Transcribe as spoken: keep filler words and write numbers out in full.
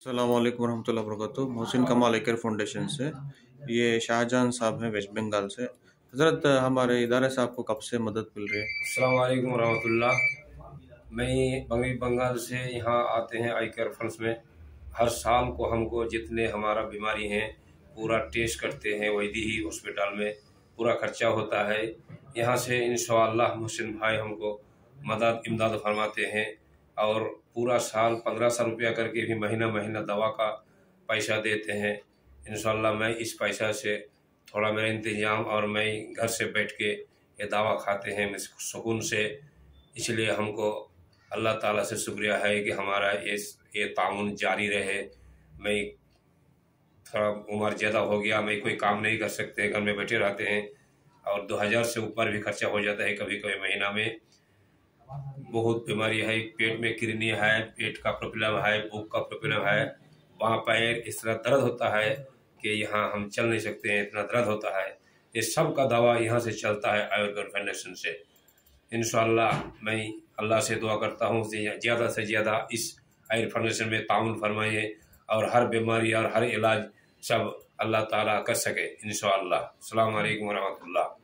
अस्सलाम वालेकुम रहमतुल्लाहि व बरकातुहू। मोहसिन कमाल एकर फाउंडेशन से ये शाहजहां साहब हैं वेस्ट बंगाल से। हज़रत हमारे इदारे से आपको कब से मदद मिल रही है? अस्सलाम वालेकुम रहमतुल्लाह। मैं बंगी बंगाल से यहाँ आते हैं आई केयर फंड्स में। हर साल को हमको जितने हमारा बीमारी हैं पूरा टेस्ट करते हैं, वैदी ही हॉस्पिटल में पूरा खर्चा होता है। यहाँ से इंशाअल्लाह मोहसिन भाई हमको मदद इमदाद फरमाते हैं और पूरा साल पंद्रह सौ रुपया करके भी महीना महीना दवा का पैसा देते हैं। इंशाअल्लाह मैं इस पैसा से थोड़ा मेरा इंतजाम और मैं घर से बैठ के ये दवा खाते हैं मैं सुकून से। इसलिए हमको अल्लाह ताला से शुक्रिया है कि हमारा ये ये ताउन जारी रहे। मैं थोड़ा उम्र ज़्यादा हो गया, मैं कोई काम नहीं कर सकते, घर में बैठे रहते हैं और दो हज़ार से ऊपर भी खर्चा हो जाता है कभी कभी महीना में। बहुत बीमारी है, पेट में किडनी है, पेट का प्रॉब्लम है, भूख का प्रॉब्लम है, वहाँ पैर इस तरह दर्द होता है कि यहाँ हम चल नहीं सकते हैं, इतना दर्द होता है। ये सब का दवा यहाँ से चलता है आयुर्वेद फाउंडेशन से। इंशाअल्लाह मैं अल्लाह से दुआ करता हूँ कि ज़्यादा से ज़्यादा इस आयुर्वेद फाउंडेशन में ताउन फरमाइए और हर बीमारी और हर इलाज सब अल्लाह ताला कर सके इंशाअल्लाह। अस्सलाम वालेकुम व रहमतुल्लाह।